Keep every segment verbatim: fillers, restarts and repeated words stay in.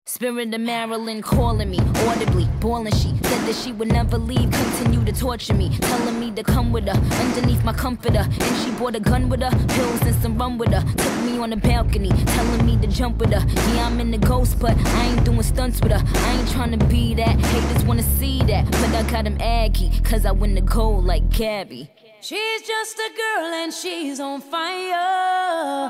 Spirit of Maryland calling me, audibly, boiling. She said that she would never leave, continue to torture me, telling me to come with her, underneath my comforter. And she brought a gun with her, pills and some rum with her. Took me on the balcony, telling me to jump with her. Yeah, I'm in the ghost, but I ain't doing stunts with her. I ain't trying to be that, haters wanna see that. But I got him aggy, cause I win the gold like Gabby. She's just a girl and she's on fire,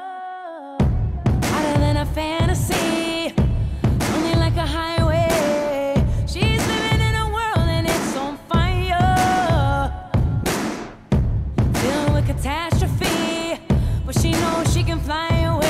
hotter than a fantasy, only like a highway. She's living in a world and it's on fire, filled with catastrophe, but she knows she can fly away.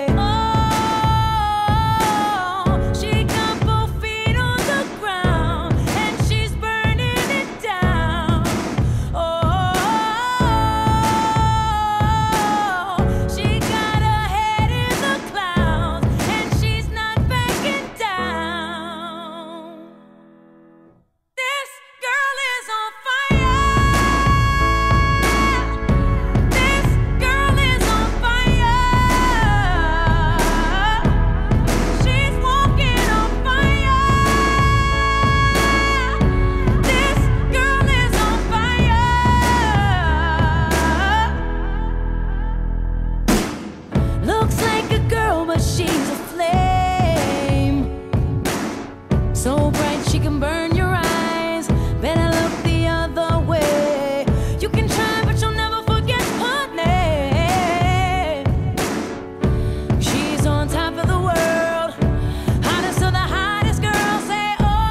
She's a flame, so bright she can burn your eyes. Better look the other way. You can try, but you'll never forget her name. She's on top of the world, hottest of the hottest girls. Say,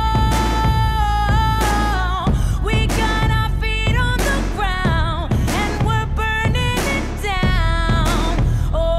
oh, we got our feet on the ground and we're burning it down. Oh,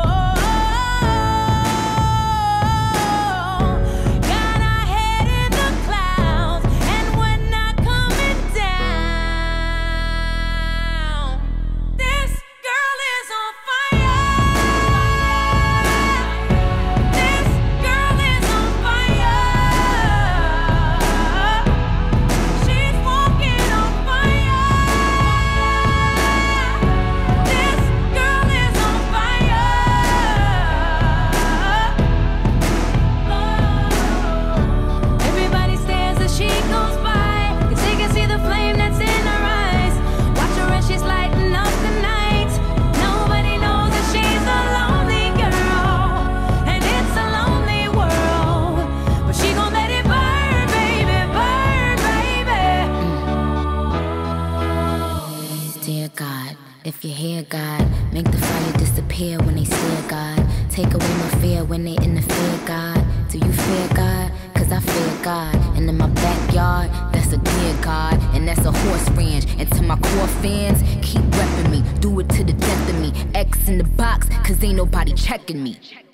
if you hear God, make the fire disappear when they stare, God. Take away my fear when they interfere, God. Do you fear God? Cause I fear God. And in my backyard, that's a deer God. And that's a horse ranch. And to my core fans, keep repping me. Do it to the death of me. X in the box, cause ain't nobody checking me.